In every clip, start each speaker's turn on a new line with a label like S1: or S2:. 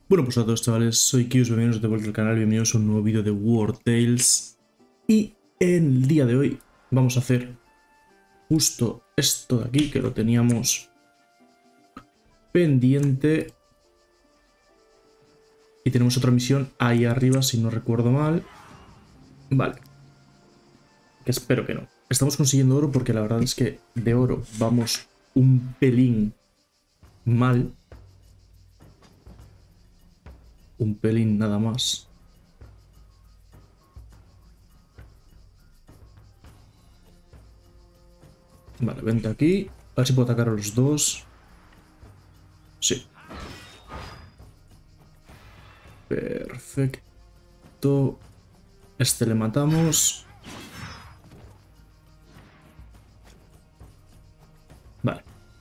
S1: Bueno, pues a todos chavales, soy Kius, bienvenidos de vuelta al canal, bienvenidos a un nuevo vídeo de War Tales. Y en el día de hoy vamos a hacer justo esto de aquí, que lo teníamos pendiente. Y tenemos otra misión ahí arriba, si no recuerdo mal. Vale. Que espero que no. Estamos consiguiendo oro porque la verdad es que de oro vamos un pelín mal. Un pelín nada más. Vale, vente aquí. A ver si puedo atacar a los dos. Sí. Perfecto. Este le matamos. Vale.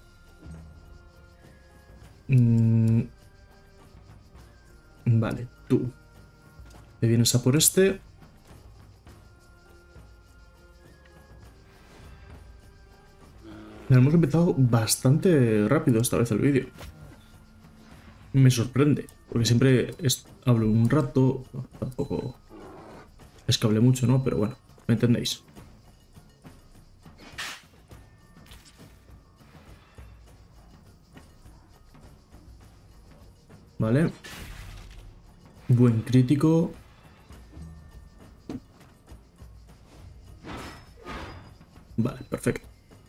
S1: Vale, tú. Te vienes a por este. Hemos empezado bastante rápido esta vez el vídeo. Me sorprende, porque siempre hablo un rato. Tampoco es que hable mucho, ¿no? Pero bueno, ¿me entendéis? Vale. Buen crítico. Vale, perfecto.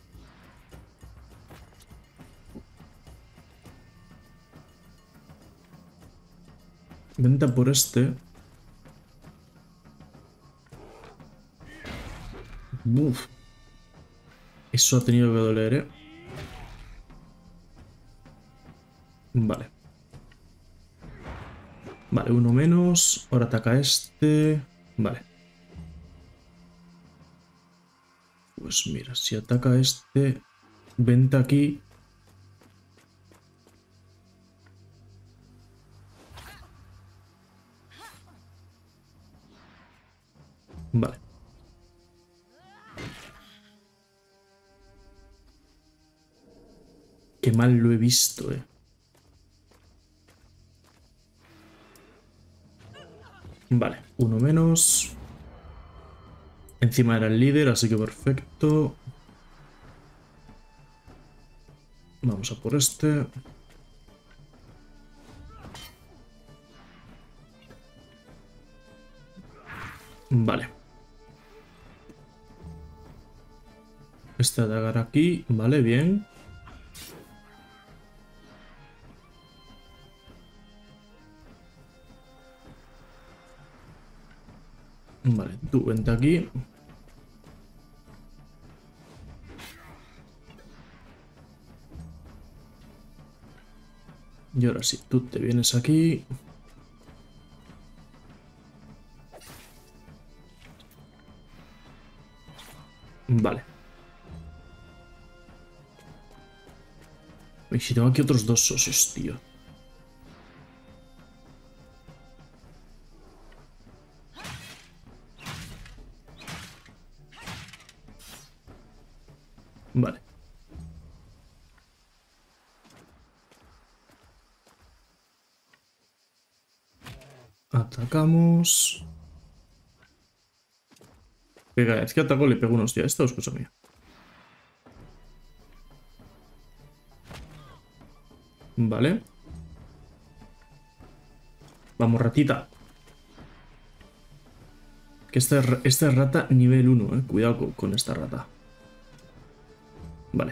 S1: Venta por este. Uf. Eso ha tenido que doler, ¿eh? Vale. Vale, uno menos. Ahora ataca este. Vale. Pues mira, si ataca este, vente aquí. Vale. Qué mal lo he visto, eh. Vale, uno menos. Encima era el líder, así que perfecto. Vamos a por este. Vale. Este atacar aquí. Vale, bien. Vale, tú vente aquí. Y ahora sí, tú te vienes aquí. Vale. Y si tengo aquí otros dos osos, tío. Vale. Atacamos. Cada vez que ataco le pego unos días. Esto es cosa mía. Vale. Vamos, ratita. Que esta es rata nivel 1, eh. Cuidado con esta rata. Vale.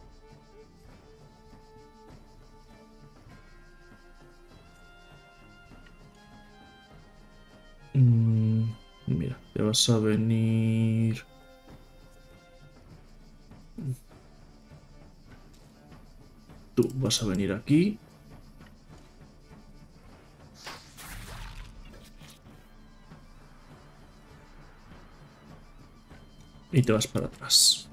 S1: Mira, te vas a venir. Tú vas a venir aquí. Y te vas para atrás.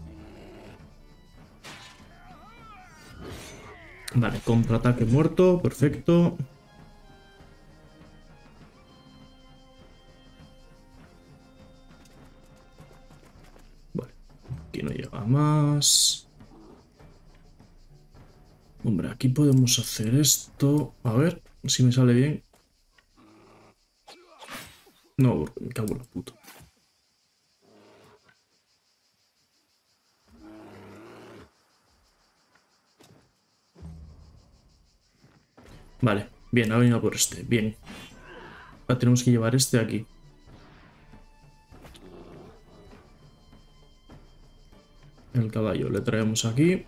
S1: Vale, contraataque muerto, perfecto. Vale, aquí no llega más. Hombre, aquí podemos hacer esto. A ver, Si me sale bien. No, porque me cago en la puta. Vale, bien, ha venido por este. Bien. Ahora tenemos que llevar este aquí. El caballo le traemos aquí.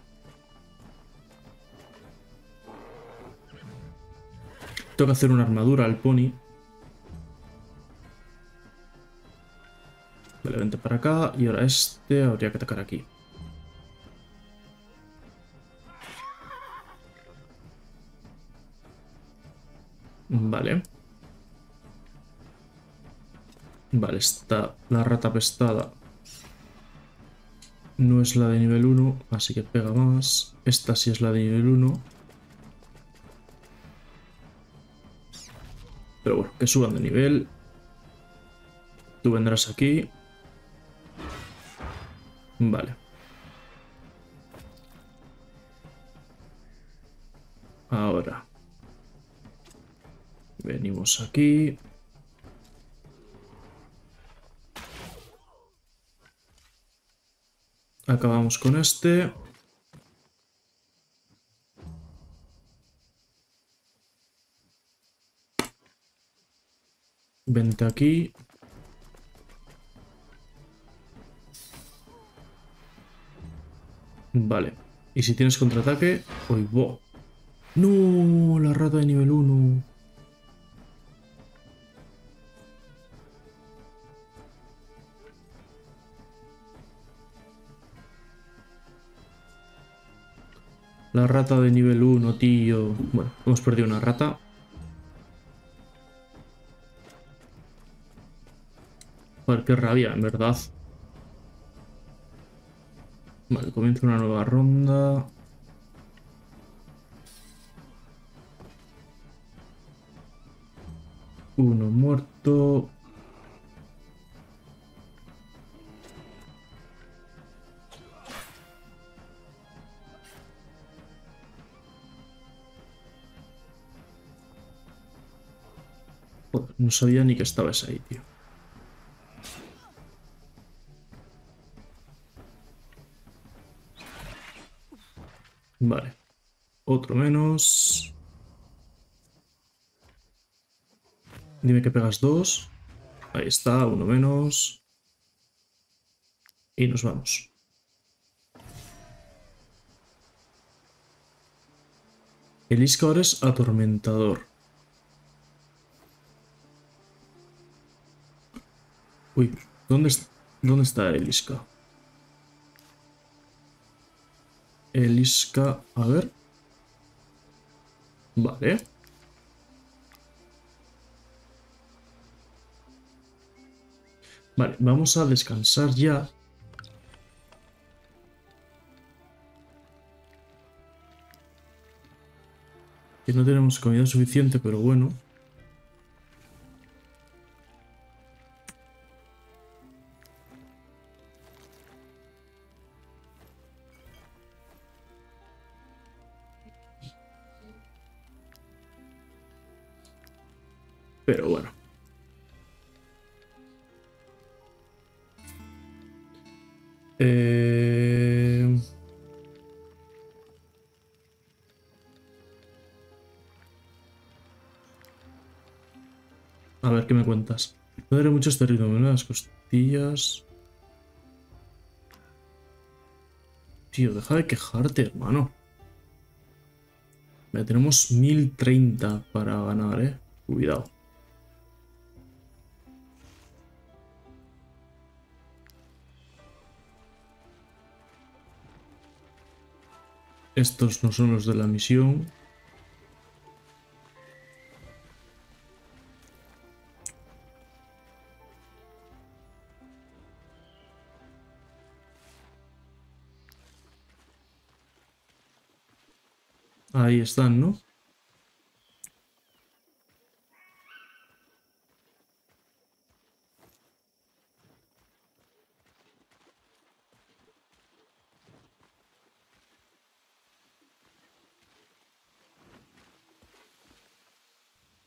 S1: Tengo que hacer una armadura al pony. Vale, vente para acá. Y ahora este habría que atacar aquí. Vale. Vale, está la rata pestada. No es la de nivel 1, así que pega más. Esta sí es la de nivel 1. Pero bueno, que suban de nivel. Tú vendrás aquí. Vale. Ahora. Venimos aquí. Acabamos con este. Vente aquí. Vale. Y si tienes contraataque... ¡Uy, bo! ¡No! La rata de nivel 1. La rata de nivel 1, tío. Bueno, hemos perdido una rata. Joder, qué rabia, en verdad. Vale, comienza una nueva ronda. Uno muerto. Joder, no sabía ni que estabas ahí, tío. Vale. Otro menos. Dime que pegas dos. Ahí está, uno menos. Y nos vamos. El Isca ahora es atormentador. Uy, ¿dónde está el Isca? El Isca, a ver. Vale. Vale, vamos a descansar ya. Que no tenemos comida suficiente, pero bueno. Pero bueno. Eh... A ver, ¿qué me cuentas? No daré muchos territorios, las costillas. Tío, deja de quejarte, hermano. Ya tenemos 1030 para ganar, Cuidado. Estos no son los de la misión. Ahí están, ¿no?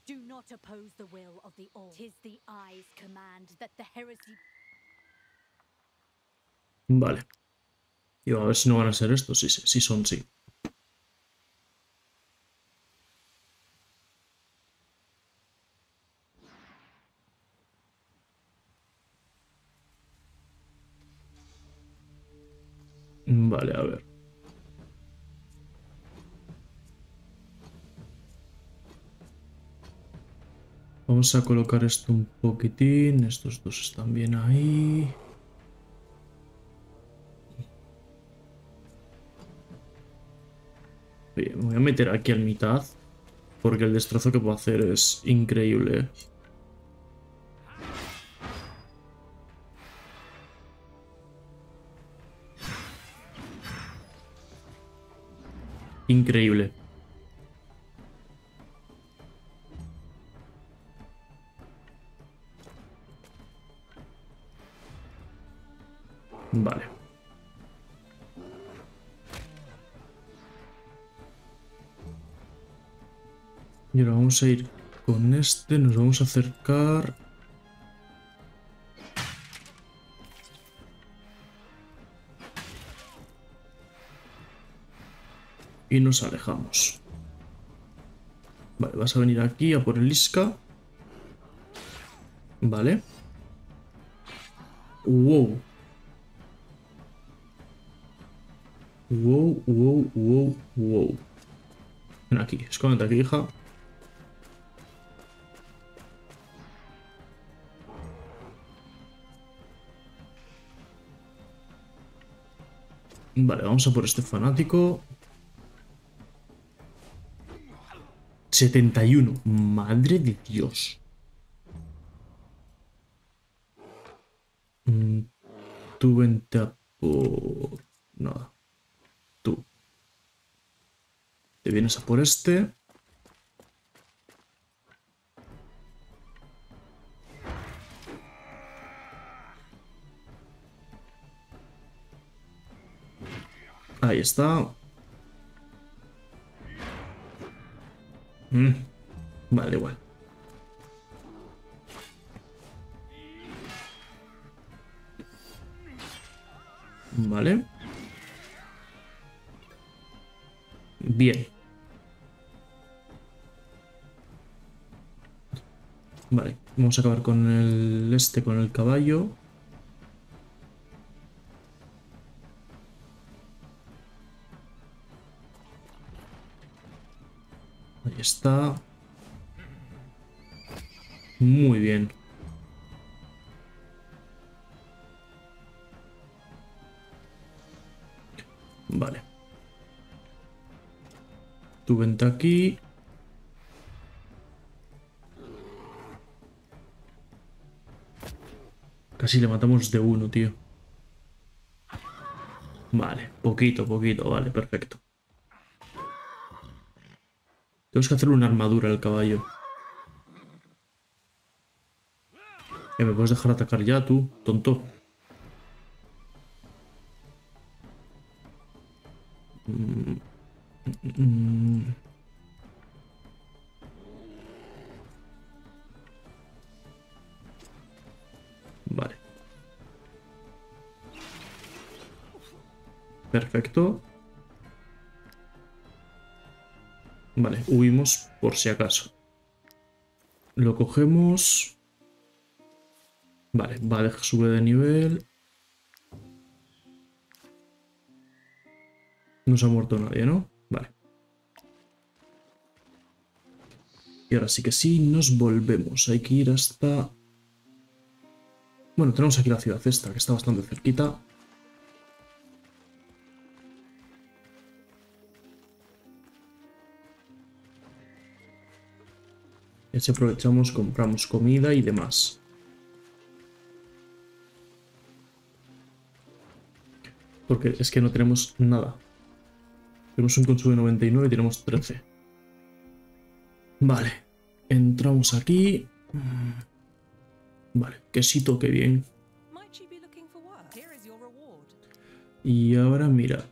S2: Do not oppose the will of the All. 'Tis the Eye's command that the heresy.
S1: Vale. Y a ver si no van a ser estos. Sí, sí, sí son, sí. Vale, a ver. Vamos a colocar esto un poquitín. Estos dos están bien ahí. Oye, me voy a meter aquí al mitad. Porque el destrozo que puedo hacer es increíble. Increíble. Vale. Y ahora vamos a ir con este. Nos vamos a acercar. Y nos alejamos. Vale, vas a venir aquí a por el Iska. Vale. Wow. Wow, wow, wow, wow. Ven aquí, escóndete aquí, hija. Vale, vamos a por este fanático. 71. Madre de Dios. Tú vente a por... Nada. Tú. Te vienes a por este. Ahí está. Vale, igual. Vale. Bien. Vale, vamos a acabar con el con el caballo. Ahí está. Muy bien. Vale. Tú vente aquí. Casi le matamos de uno, tío. Vale, poquito, poquito. Vale, perfecto. Tenemos que hacer una armadura al caballo. ¿Me puedes dejar atacar ya, tú, tonto? Vale. Perfecto. Vale, huimos por si acaso. Lo cogemos. Vale, vale, sube de nivel. No se ha muerto nadie, ¿no? Vale. Y ahora sí que sí, nos volvemos. Hay que ir hasta... Bueno, tenemos aquí la ciudad esta, que está bastante cerquita. Y así aprovechamos, compramos comida y demás. Porque es que no tenemos nada. Tenemos un consumo de 99 y tenemos 13. Vale. Entramos aquí. Vale, quesito, qué bien. Y ahora mira.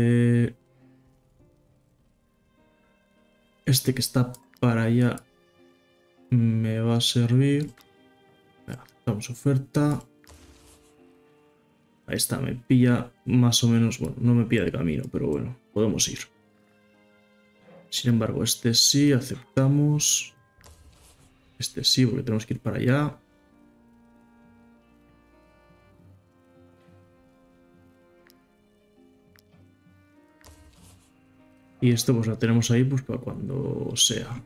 S1: Este que está para allá. a servir. Venga, aceptamos oferta. Ahí está, me pilla más o menos, bueno, no me pilla de camino, pero bueno, podemos ir. Sin embargo, este sí, aceptamos. Este sí, porque tenemos que ir para allá. Y esto pues la tenemos ahí pues para cuando sea.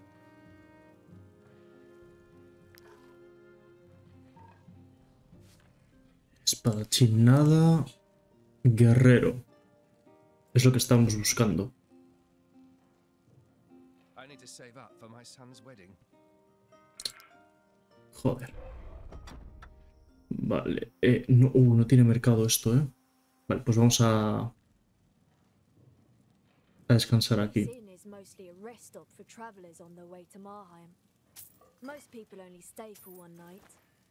S1: Espadachín nada. Guerrero. Es lo que estamos buscando. Joder. Vale. No, no tiene mercado esto, ¿eh? Vale, pues vamos a descansar aquí.
S2: This inn is mostly a rest stop for travelers on their way to Marheim. Most people only stay for one night.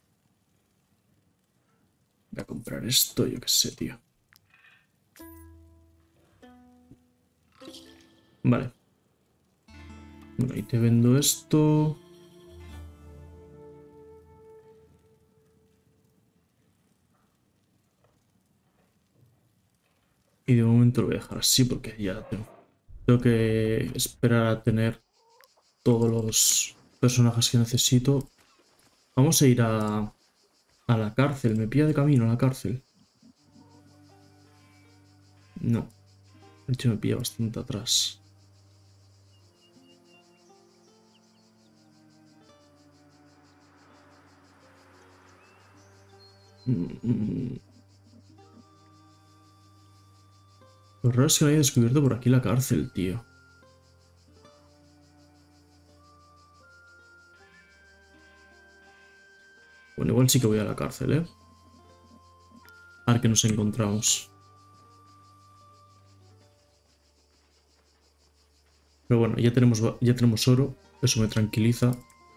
S1: Voy a comprar esto, yo qué sé, tío. Vale. Bueno, y te vendo esto. Y de momento lo voy a dejar así porque ya tengo que esperar a tener todos los personajes que necesito. Vamos a ir a la cárcel. Me pilla de camino a la cárcel. No. De hecho me pilla bastante atrás. Lo raro es que no haya descubierto por aquí la cárcel, tío. Bueno, igual sí que voy a la cárcel, ¿eh? A ver qué nos encontramos. Pero bueno, ya tenemos oro. Eso me tranquiliza.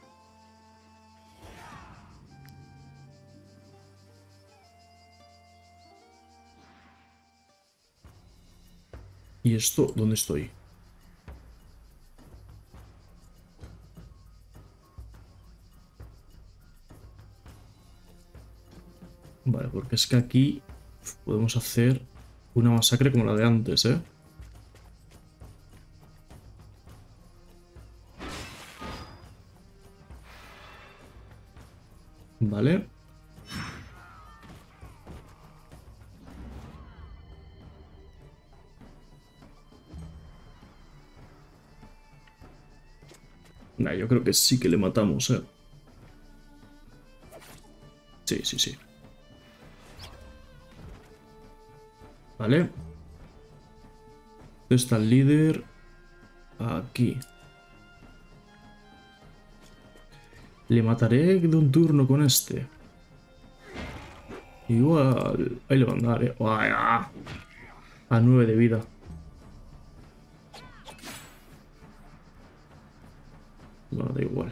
S1: ¿Y esto? ¿Dónde estoy? Vale, porque es que aquí podemos hacer una masacre como la de antes, ¿eh? Vale. Nah, yo creo que sí que le matamos, ¿eh? Sí, sí, sí. Vale. ¿Dónde está el líder? Aquí. Le mataré de un turno con este. Igual. Ahí le mandaré. ¡Vaya! A 9 de vida. Bueno, da igual.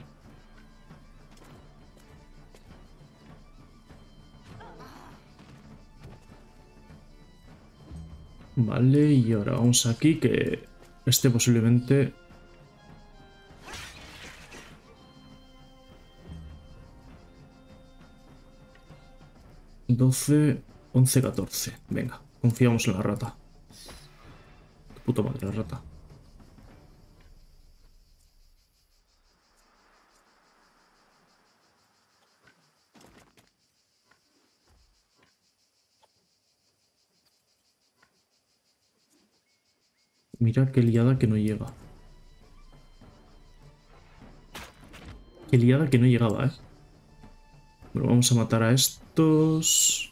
S1: Vale, y ahora vamos aquí que este posiblemente... 12, 11, 14. Venga, confiamos en la rata. Tu puta madre, la rata. Mira qué liada que no llega. Qué liada que no llegaba, ¿eh? Bueno, vamos a matar a estos...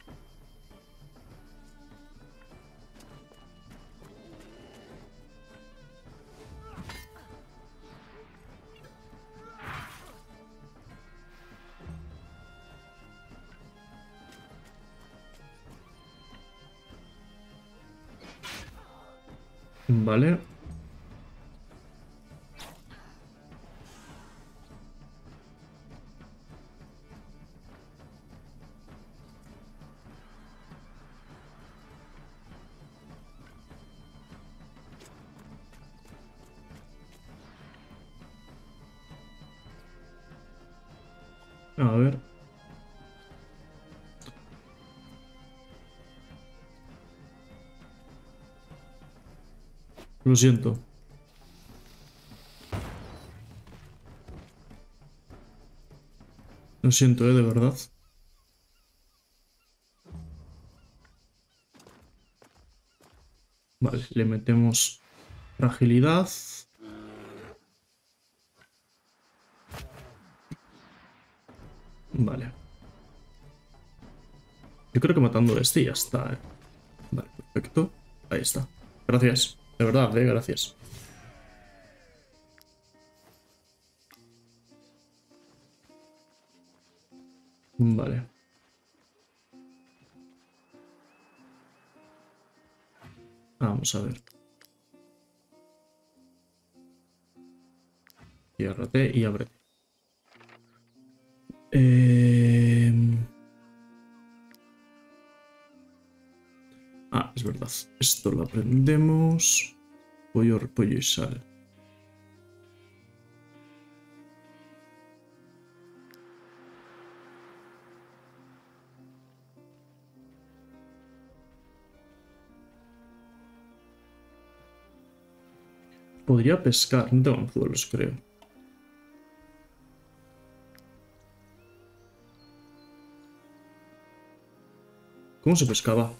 S1: Vale. A ver. Lo siento. Lo siento, de verdad. Vale, le metemos fragilidad. Vale. Yo creo que matando a este ya está, ¿eh? Vale, perfecto. Ahí está. Gracias. De verdad, gracias. Vale. Vamos a ver. Ciérrate y ábrete. Ah, es verdad. Esto lo aprendemos. Pollo, repollo y sal. Podría pescar. No tengo anzuelos, creo. ¿Cómo se pescaba?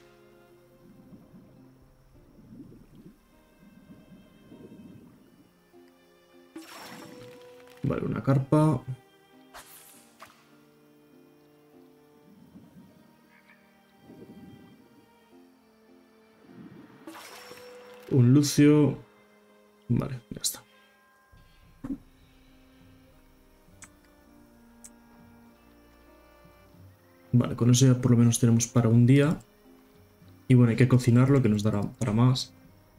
S1: Vale, una carpa. Un lucio. Vale, ya está. Vale, con eso ya por lo menos tenemos para un día. Y bueno, hay que cocinarlo, que nos dará para más.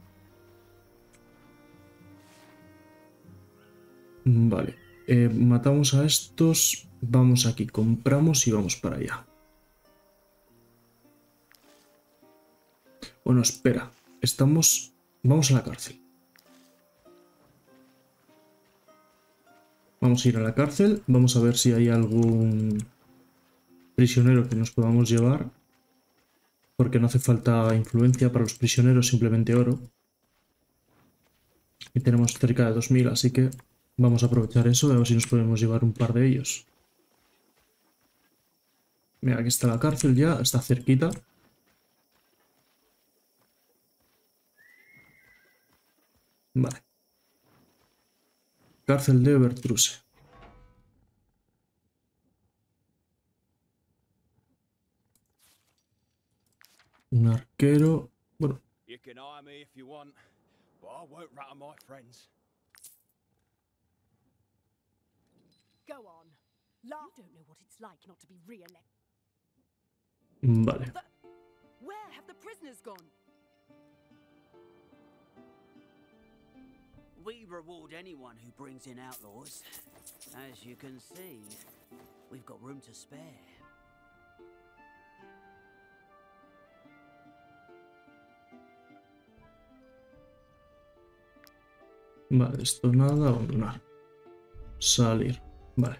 S1: Vale. Matamos a estos. Vamos aquí, compramos y vamos para allá. Bueno, espera. Estamos... Vamos a la cárcel. Vamos a ir a la cárcel. Vamos a ver si hay algún prisionero que nos podamos llevar. Porque no hace falta influencia para los prisioneros, simplemente oro. Y tenemos cerca de 2000, así que vamos a aprovechar eso, a ver si nos podemos llevar un par de ellos. Mira, aquí está la cárcel ya, está cerquita. Vale. Cárcel de Bertruse. Un arquero. Bueno,
S3: You can hire me if you want, but I won't rat on my friends.
S4: Go on. Laugh. You don't know what it's like not to be re-elected.
S1: vale.
S4: Where have the prisoners gone?
S5: We reward anyone who brings in outlaws. As you can see, we've got room to spare.
S1: Vale, esto nada, abandonar. Salir. Vale.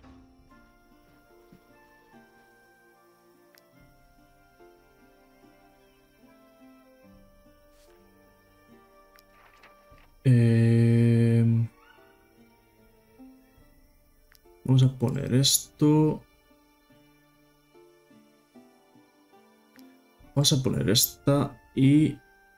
S1: Vamos a poner esto. Vamos a poner esta y...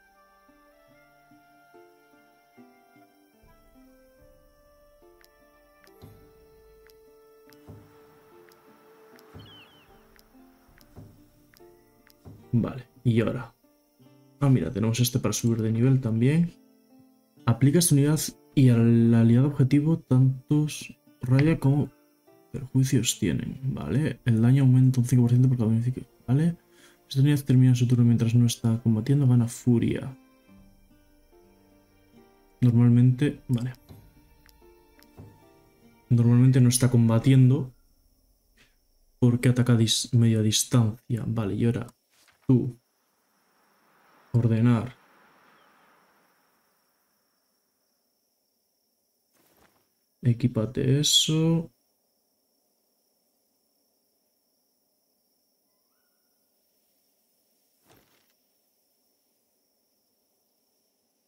S1: Vale, y ahora. Ah, mira, tenemos este para subir de nivel también. Aplica esta unidad y al aliado objetivo tantos raya como perjuicios tienen, ¿vale? El daño aumenta un 5% por cada beneficio, ¿vale? Esta unidad termina su turno mientras no está combatiendo, gana furia. Normalmente, vale. Normalmente no está combatiendo porque ataca a media distancia. Vale, y ahora tú. Ordenar. Equípate eso.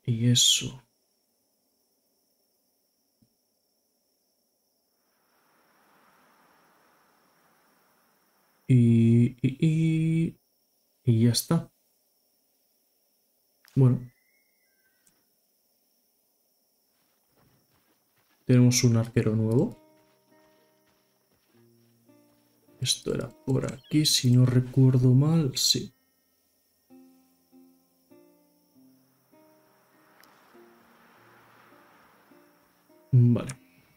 S1: Y eso. Y ya está. Bueno. Tenemos un arquero nuevo. Esto era por aquí, si no recuerdo mal, sí. Vale.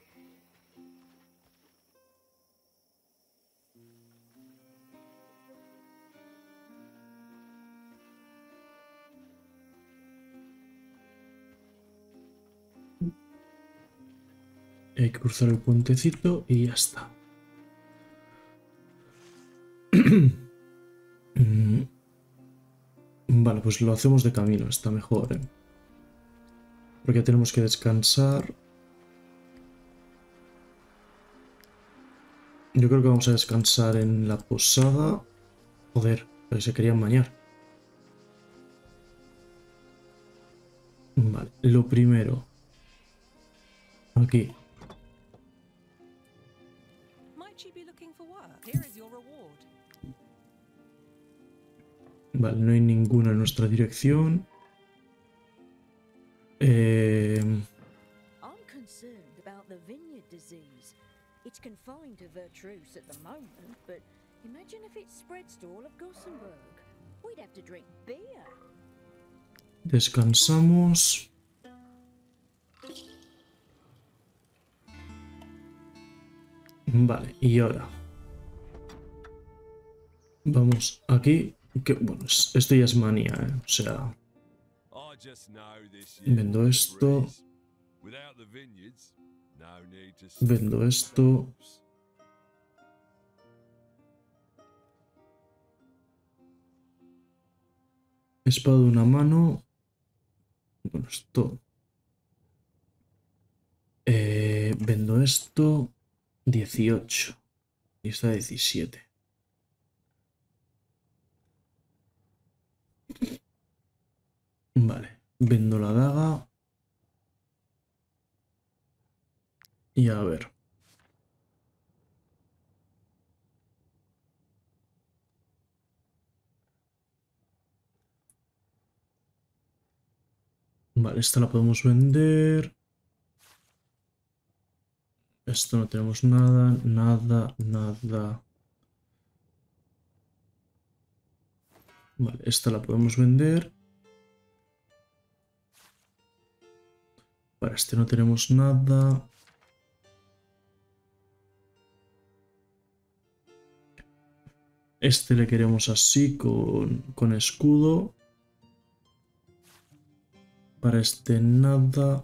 S1: Hay que cruzar el puentecito y ya está. Vale, pues lo hacemos de camino, está mejor, ¿eh? Porque ya tenemos que descansar. Yo creo que vamos a descansar en la posada. Joder, pero se querían bañar. Vale, lo primero. Aquí.
S4: Might you be looking for work? Here is your reward.
S1: Vale, no hay ninguna en nuestra dirección.
S6: I'm concerned about the vineyard disease. It's confined to Vertruse at the moment, but imagine if it spreads to all of Gothenburg. We'd have to drink beer.
S1: Descansamos. Vale, y ahora. Vamos aquí. Que, bueno, esto ya es manía, ¿eh? O sea,
S7: I just know this year
S1: vendo
S7: will
S1: esto.
S7: freeze. Without the vineyards, no need to
S1: Vendo esto.
S7: themselves.
S1: Espada de una mano. Bueno, esto. Vendo esto. 18. Y esta 17. Vale. Vendo la daga. Y a ver. Vale, esta la podemos vender. Esto no tenemos nada, nada. Vale, esta la podemos vender. Para este no tenemos nada. Este le queremos así, con escudo. Para este nada.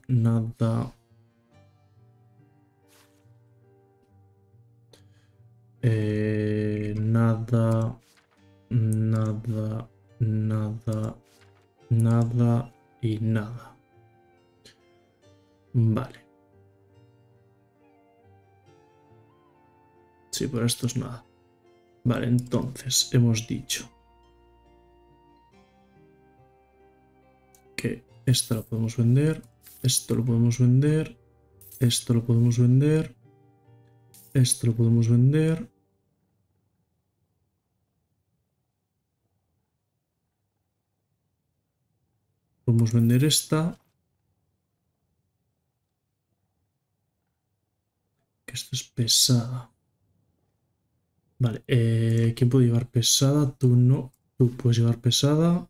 S1: Nada y nada. Vale. Sí, por esto es nada. Vale, entonces hemos dicho que esta la podemos vender, esto lo podemos vender, esto lo podemos vender, esto lo podemos vender. Podemos vender esta. Que esto es pesada. Vale, ¿quién puede llevar pesada? Tú no. Tú puedes llevar pesada.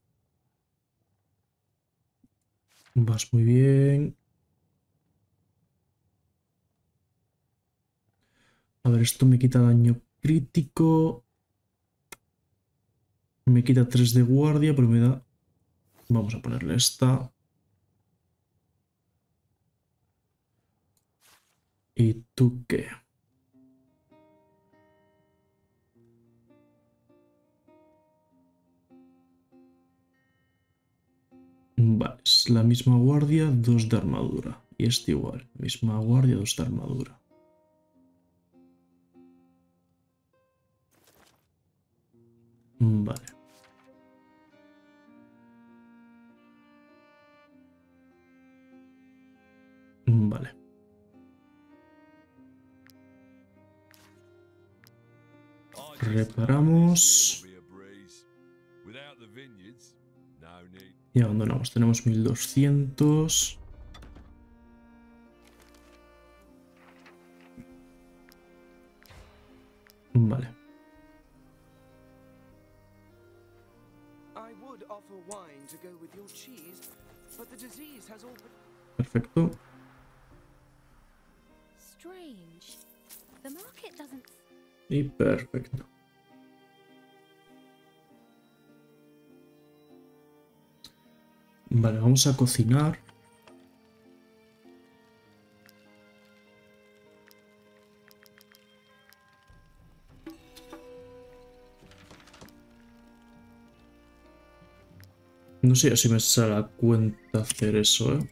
S1: Vas muy bien. A ver, esto me quita daño crítico. Me quita 3 de guardia, pero me da... Vamos a ponerle esta. ¿Y tú qué? Vale, es la misma guardia, 2 de armadura. Y este igual, misma guardia, 2 de armadura. Vale. Reparamos.
S7: Without the vineyards, no need.
S1: Y abandonamos. Tenemos 1200. Vale.
S8: I would offer wine to go with your cheese, but the disease has all
S1: Perfecto.
S2: Strange. The market doesn't.
S1: Y perfecto. Vale, vamos a cocinar. No sé si me sale a cuenta hacer eso, ¿eh?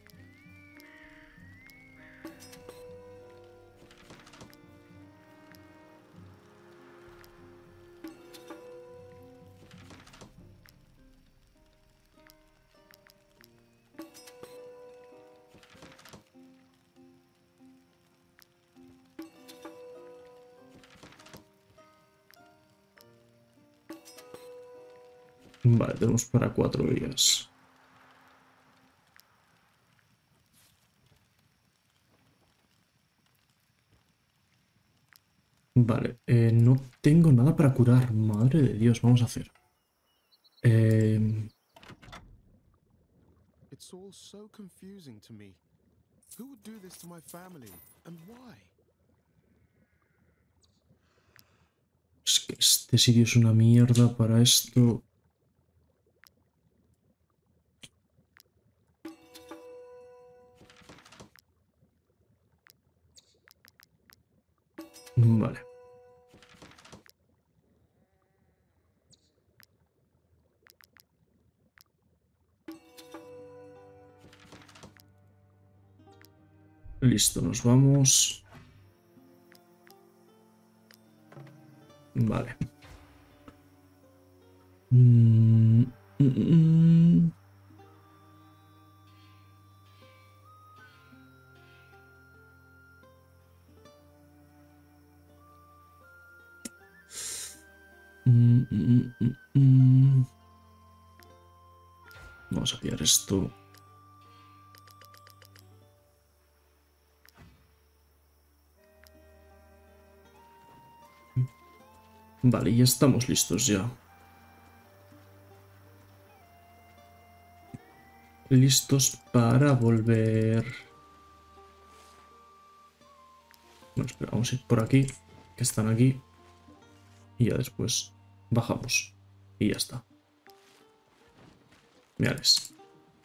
S1: Vale, tenemos para 4 días. Vale, no tengo nada para curar. Madre de Dios, vamos a hacer.
S9: It's all so confusing to me. Who would do this to my family, and why?
S1: Es que este sitio es una mierda para esto. Vale. Listo, nos vamos. Vale. Vamos a pillar esto. Vale, ya estamos listos ya. Listos para volver. Bueno, espera, vamos a ir por aquí, que están aquí. Y ya después bajamos. Y ya está. Mirales.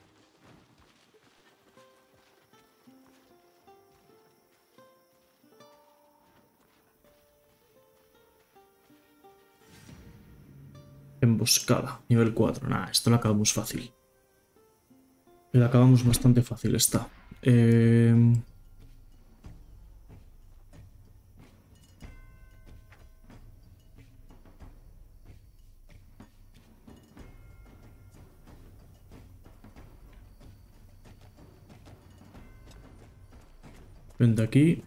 S1: Emboscada, nivel 4. Nah, esto lo acabamos fácil. Lo acabamos bastante fácil, está. Vente aquí.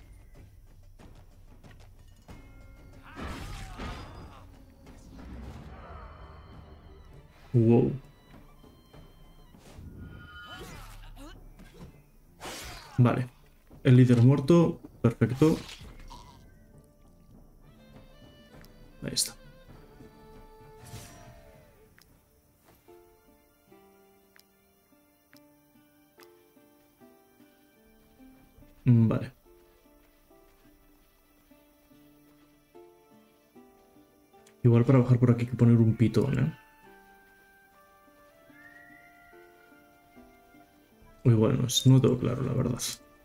S1: Wow. Vale. El líder muerto. Perfecto. Ahí está. Vale. Igual para bajar por aquí hay que poner un pitón, ¿eh? Muy bueno, no tengo claro, la verdad.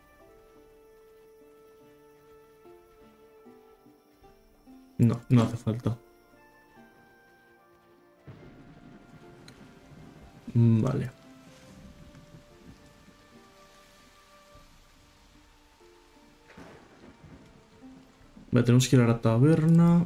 S1: No, no hace falta. Vale. Vale, tenemos que ir a la taberna.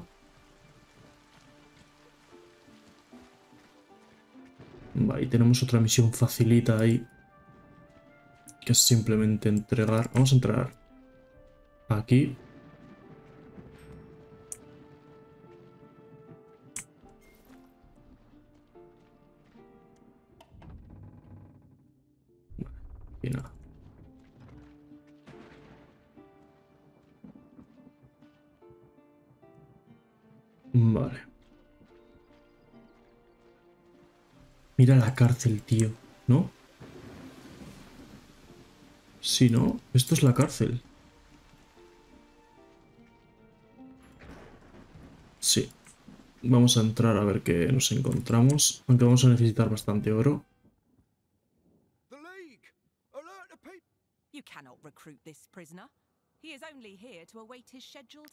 S1: Vale, y tenemos otra misión facilita ahí. Que es simplemente entregar. Vamos a entrar aquí. Vale. Mira la cárcel, tío, ¿no? Sí, ¿no? Esto es la cárcel. Sí. Vamos a entrar a ver qué nos encontramos. Aunque vamos a necesitar bastante oro.
S3: The League! Alert the people!
S4: You cannot recruit this prisoner. He is only here to await his scheduled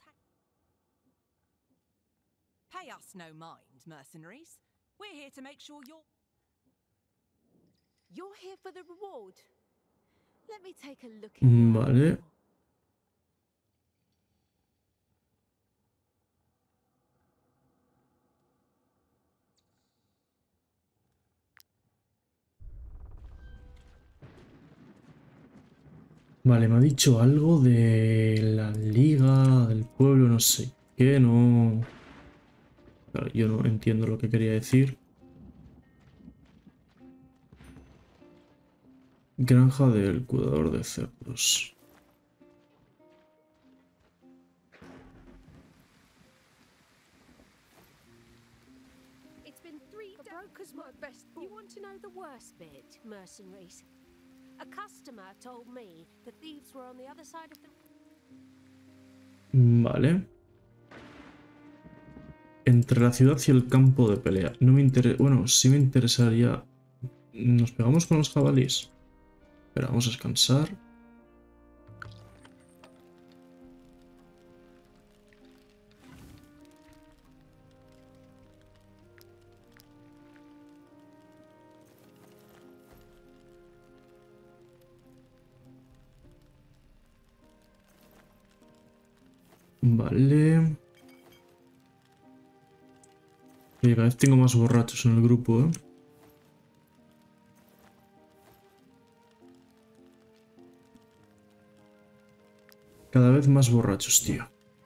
S4: Pay us no mind, mercenaries. We're here to make sure
S2: You're here for the reward. Let me take a look at your
S1: Vale.
S2: animal.
S1: Vale, me ha dicho algo de la liga, del pueblo, no sé qué, no... Claro, yo no entiendo lo que quería decir. Granja del cuidador de cerdos.
S10: It's been 3 days. Broker's my best. You want to know the worst bit, mercenaries? A customer told me the thieves were on the other side of the...
S1: Vale. Entre la ciudad y el campo de pelea. No me interesa... Bueno, sí me interesaría... ¿Nos pegamos con los jabalíes? Espera, vamos a descansar. Vale. Oye, cada vez tengo más borrachos en el grupo, ¿eh? Cada vez más borrachos, tío.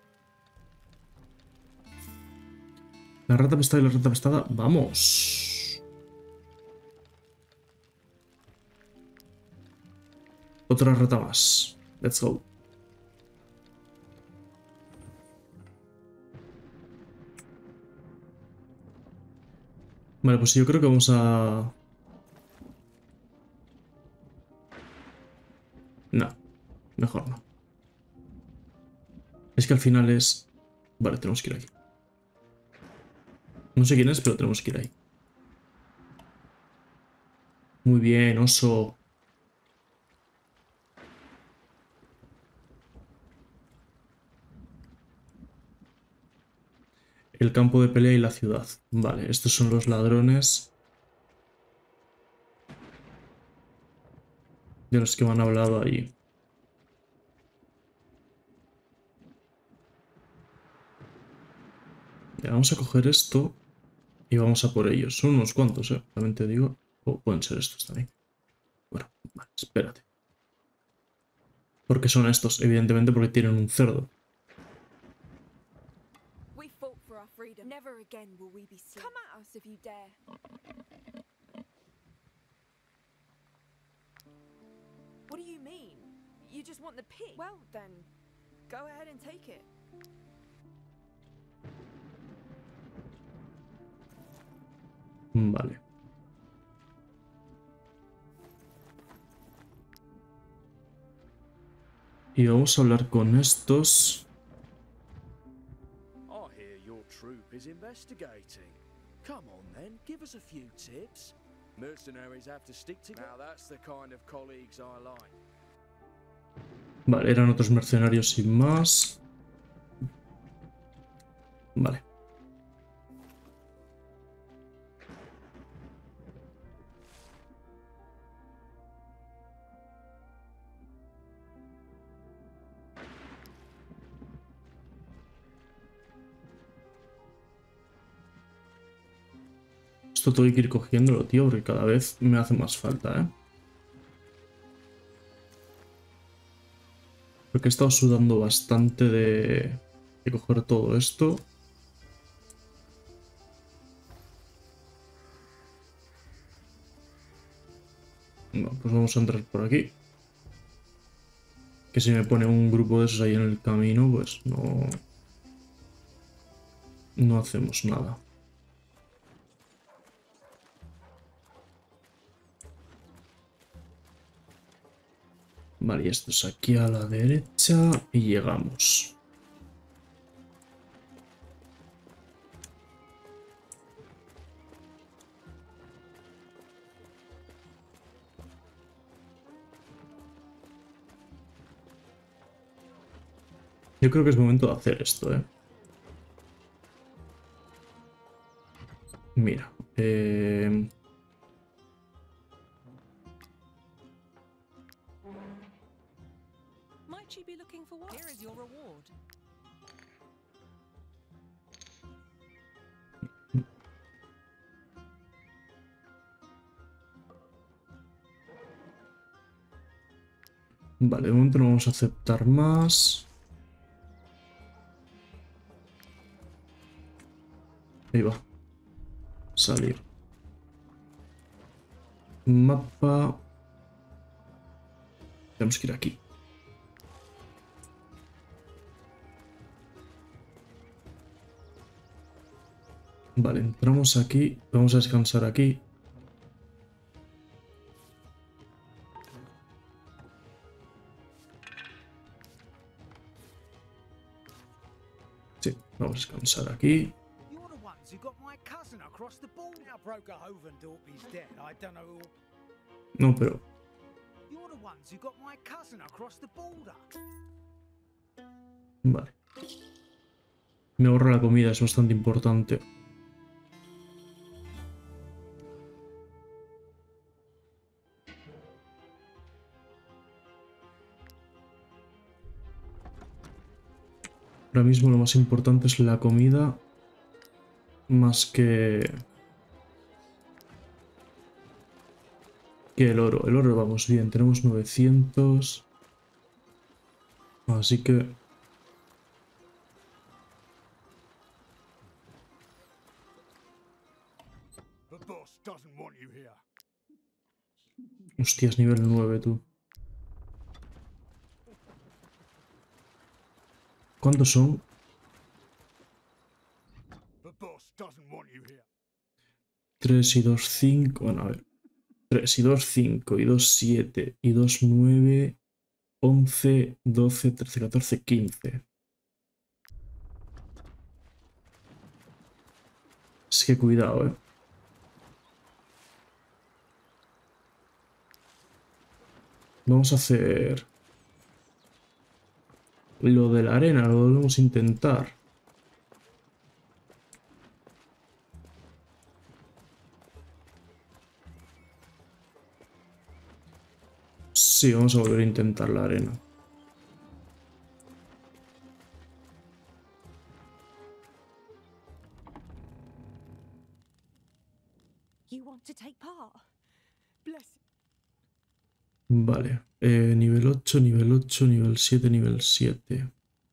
S1: La rata pestada y la rata pestada. ¡Vamos! Otra rata más. Let's go. Vale, pues yo creo que vamos a... No, mejor no. Es que al final es... Vale, tenemos que ir aquí. No sé quién es, pero tenemos que ir ahí. Muy bien, oso. El campo de pelea y la ciudad. Vale, estos son los ladrones de los que me han hablado ahí. Ya, vamos a coger esto y vamos a por ellos. Son unos cuantos, también te digo. O pueden ser estos también. Bueno, vale, espérate. ¿Por qué son estos? Evidentemente porque tienen un cerdo.
S2: We fought for our freedom. Never again will we be slain. Come at us if you dare. What do you mean? You just want the pig? Well, then, go ahead and take it.
S1: Vale. Y vamos a hablar con estos.
S3: I hear your troop is investigating. Come on then, give us a few tips. Mercenaries have to stick together. Now that's the kind of colleagues I like.
S1: Vale, eran otros mercenarios sin más. Vale. Esto tengo que ir cogiéndolo, tío, porque cada vez me hace más falta, ¿eh? Porque he estado sudando bastante de coger todo esto. Bueno, pues vamos a entrar por aquí. Que si me pone un grupo de esos ahí en el camino, pues no... no hacemos nada. Vale, y esto es aquí a la derecha y llegamos. Yo creo que es momento de hacer esto, ¿eh? Mira.
S4: Might she be looking for what? Here is your reward.
S1: Vale, de momento no vamos a aceptar más. Ahí va. Salir. Mapa. Tenemos que ir aquí. Vale, entramos aquí. Vamos a descansar aquí. Sí, vamos a descansar aquí. No, pero... Vale. Me ahorro la comida, es bastante importante. Ahora mismo lo más importante es la comida, más que el oro. El oro vamos bien, tenemos 900. Así que... Hostias, nivel 9, tú. ¿Cuántos son? 3 y 2, 5. Bueno, a ver. 3 y 2, 5 y 2, 7 y 2, 9, 11, 12, 13, 14, 15. Es que cuidado, ¿eh? Vamos a hacer lo de la arena, lo volvemos a intentar. Sí, vamos a volver a intentar la arena.
S4: You want to take part? Bless.
S1: Vale, nivel 8, nivel 8, nivel 7, nivel 7.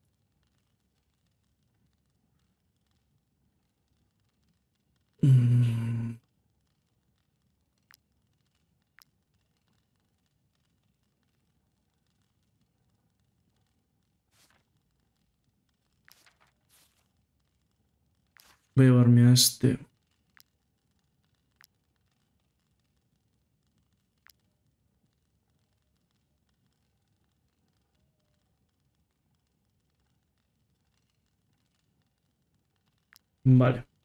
S1: Voy a llevarme a este. Vale.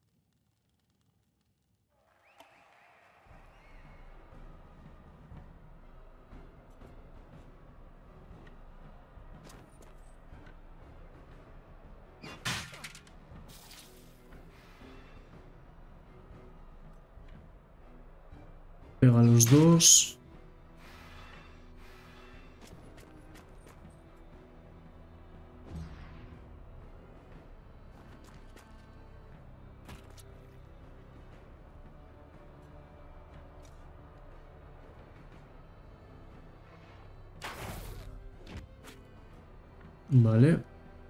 S1: Pega a los dos. Vale.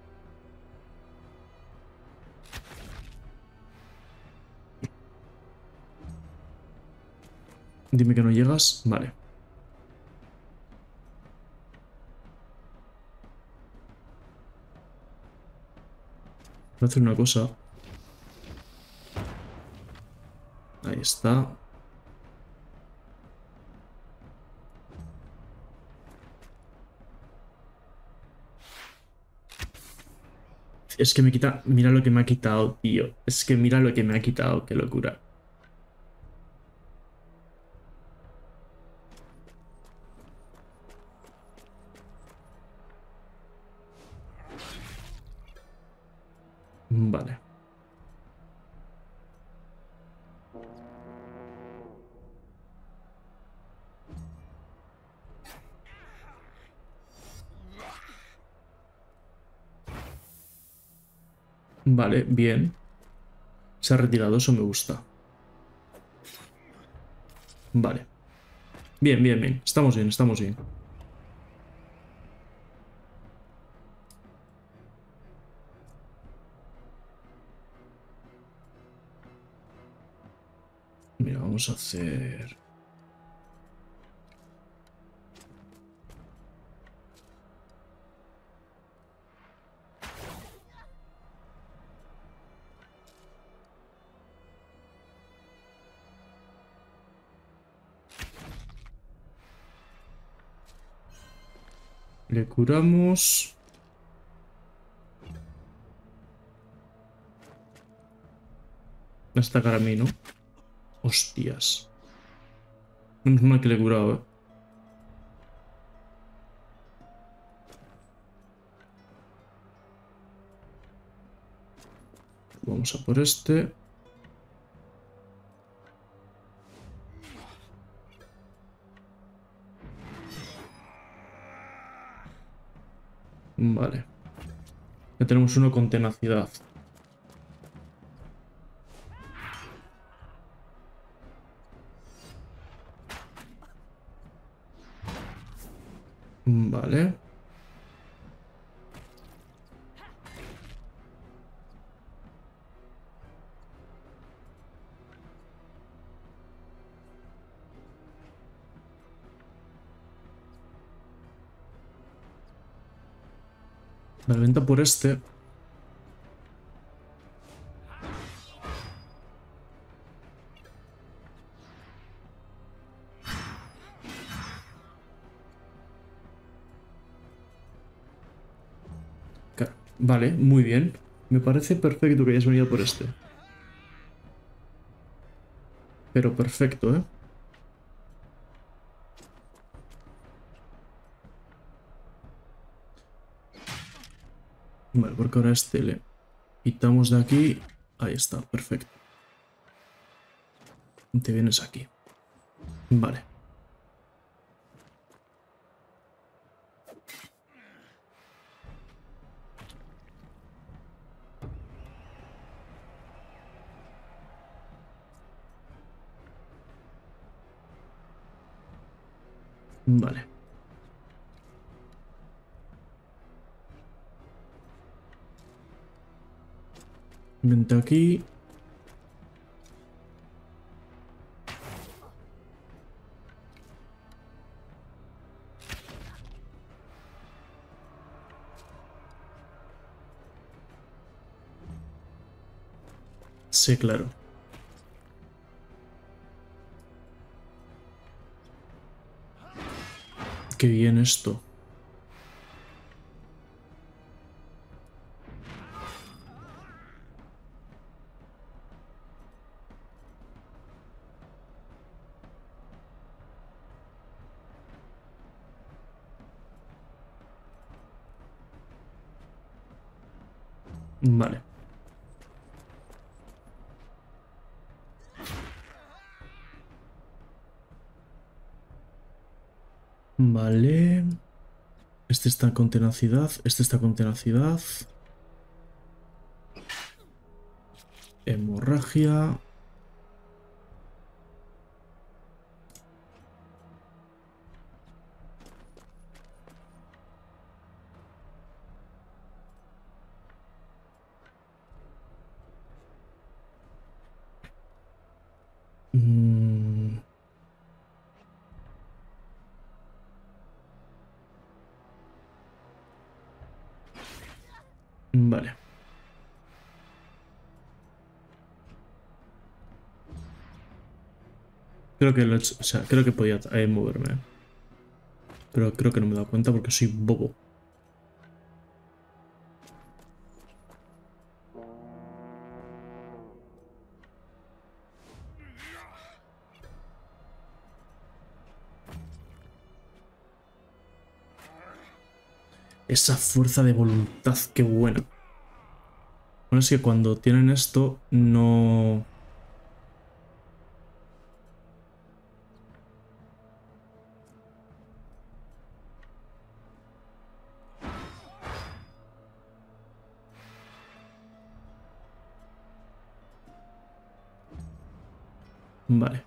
S1: Dime que no llegas. Vale. Voy a hacer una cosa. Ahí está. Es que me quita... Mira lo que me ha quitado, tío. Es que mira lo que me ha quitado. Qué locura. Vale. Vale, bien. Se ha retirado, eso me gusta. Vale. Bien, bien, bien. Estamos bien, estamos bien. Mira, vamos a hacer... Le curamos... Hasta cara a mí, ¿no? Hostias. Menos mal que le he curado, ¿eh? Vamos a por este. Vale. Ya tenemos uno con tenacidad. Vale. Vale, venta por este. Vale, muy bien. Me parece perfecto que hayas venido por este. Pero perfecto, ¿eh? Vale, porque ahora este le quitamos de aquí. Ahí está, perfecto. Te vienes aquí. Vale. Vale. Vente aquí. Sí, claro. Qué bien esto. Vale. Vale. Este está con tenacidad. Este está con tenacidad. Hemorragia. Mm. Vale. Creo que lo he hecho, o sea, creo que podía moverme. Pero creo que no me he dado cuenta porque soy bobo. Esa fuerza de voluntad, qué buena. Bueno, es que cuando tienen esto, no... Vale.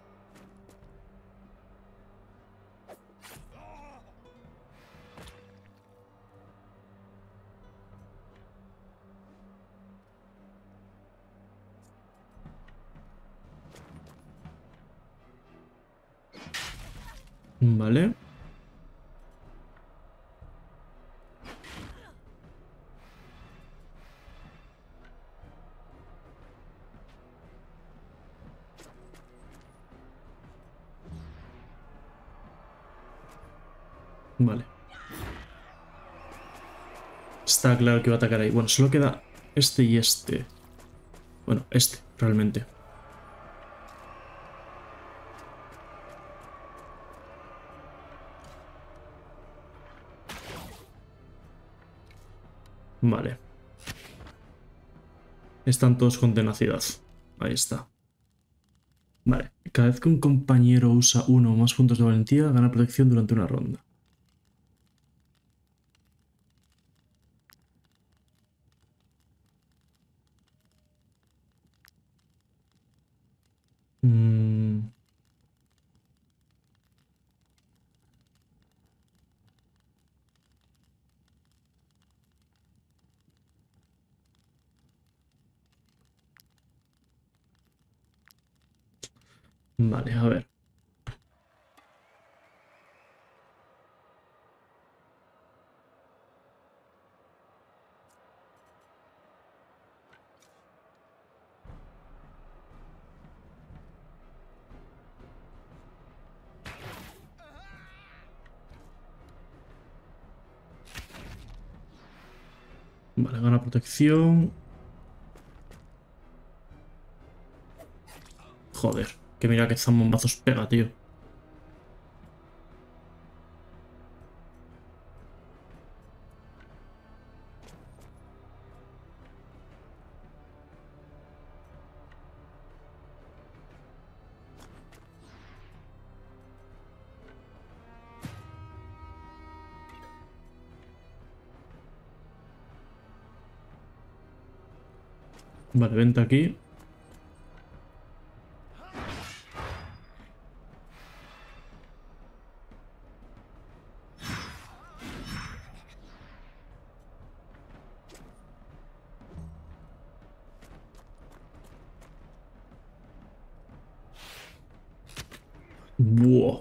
S1: Vale. Vale. Está claro que va a atacar ahí. Bueno, solo queda este y este. Bueno, este, realmente. Vale. Están todos con tenacidad. Ahí está. Vale. Cada vez que un compañero usa uno o más puntos de valentía, gana protección durante una ronda. Vale, a ver. Vale, gana protección. Joder, que mira que zambombazos pega, tío. Vale, vente aquí. Buah.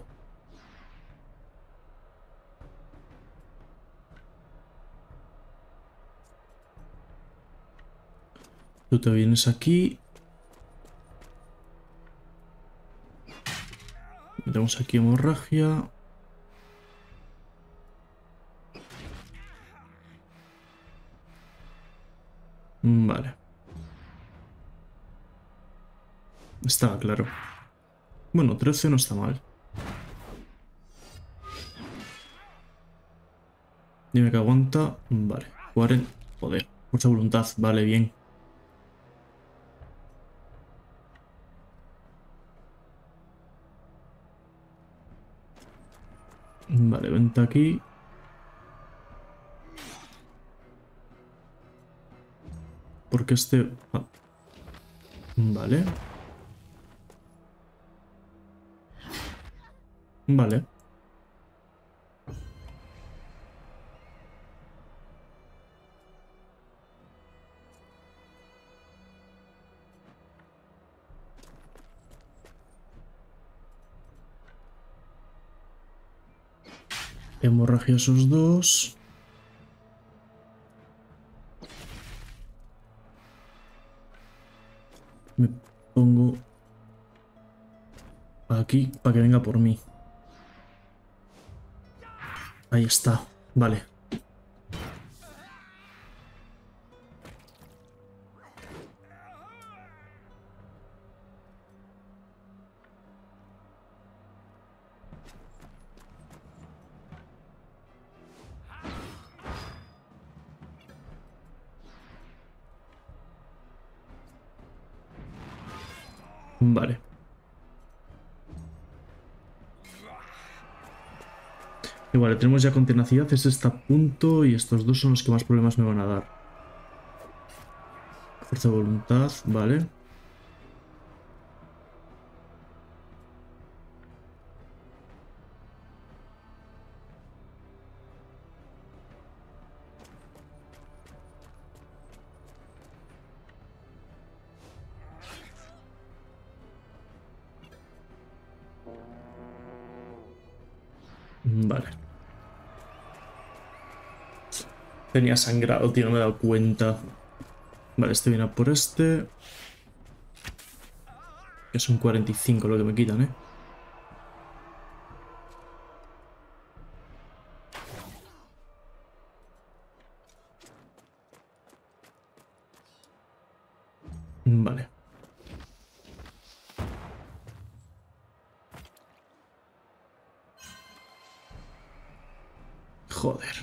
S1: Tú te vienes aquí. Metemos aquí hemorragia. Vale. Estaba claro. Bueno, 13 no está mal. Dime que aguanta. Vale. 40. Joder. Mucha voluntad. Vale, bien. Vale, vente aquí. Porque este... ah. Vale. Vale. Hemorragia esos dos. Me pongo aquí para que venga por mí. Ahí está. Vale. Vale. Y vale, tenemos ya con tenacidad, este está a punto y estos dos son los que más problemas me van a dar. Fuerza de voluntad, vale. Vale. Tenía sangrado, tío, no me he dado cuenta. Vale, este viene a por este. Que son 45 lo que me quitan, ¿eh? Vale. Joder.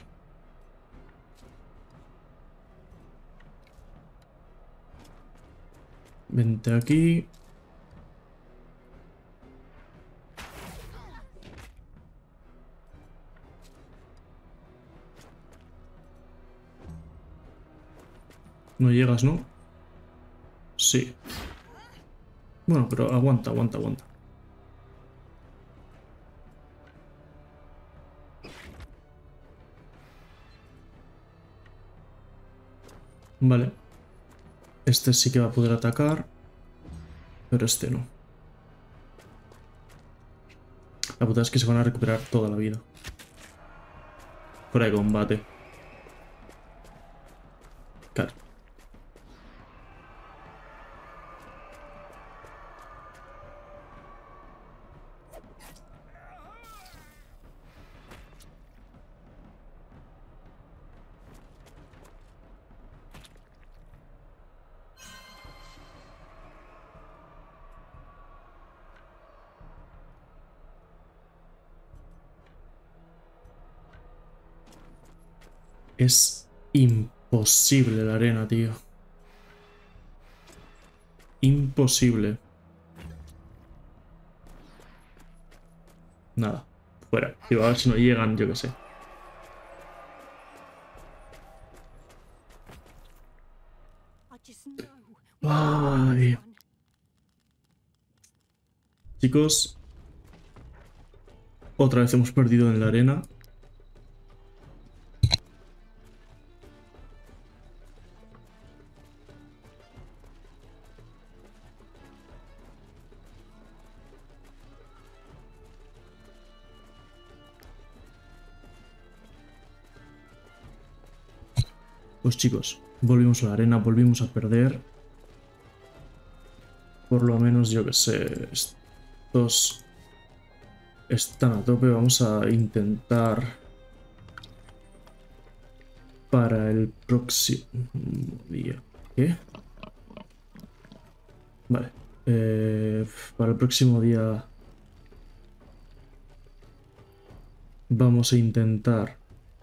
S1: Vente aquí. No llegas, ¿no? Sí. Bueno, pero aguanta, aguanta, aguanta. Vale. Este sí que va a poder atacar. Pero este no. La putada es que se van a recuperar toda la vida. Fuera de combate. Claro. Es imposible la arena, tío. Imposible. Nada. Fuera. Digo, a ver si no llegan, yo qué sé. Ay. Chicos. Otra vez hemos perdido en la arena. Pues chicos, volvimos a la arena, volvimos a perder. Por lo menos, yo que sé, estos están a tope. Vamos a intentar para el próximo día. ¿Qué? Vale. Para el próximo día vamos a intentar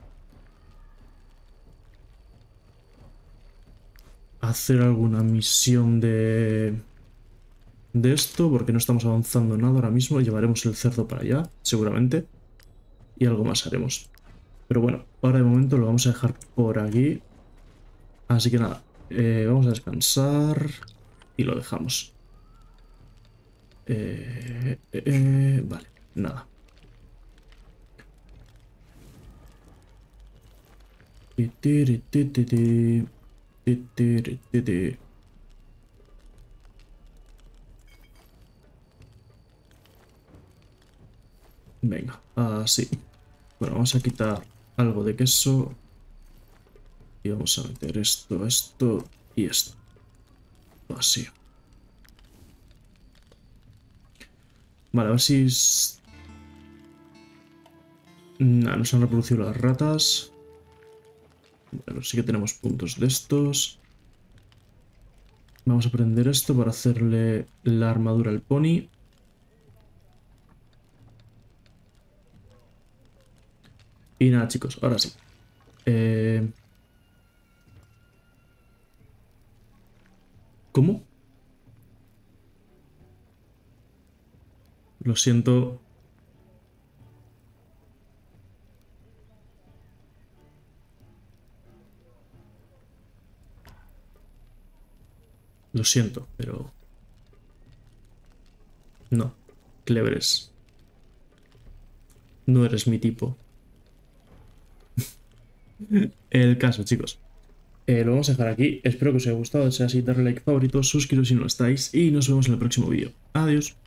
S1: hacer alguna misión de esto, porque no estamos avanzando nada ahora mismo. Llevaremos el cerdo para allá, seguramente, y algo más haremos. Pero bueno, ahora de momento lo vamos a dejar por aquí. Así que nada, vamos a descansar y lo dejamos. Vale, nada. Venga, así. Bueno, vamos a quitar algo de queso. Y vamos a meter esto, esto y esto. Así. Vale, a ver si... Nah, no se han reproducido las ratas. Bueno, sí que tenemos puntos de estos. Vamos a prender esto para hacerle la armadura al pony. Y nada, chicos, ahora sí. ¿Cómo? Lo siento. Lo siento, pero... No, Cleveres. No eres mi tipo. El caso, chicos. Lo vamos a dejar aquí. Espero que os haya gustado. Si es así, darle like, favorito, suscribiros si no lo estáis. Y nos vemos en el próximo vídeo. Adiós.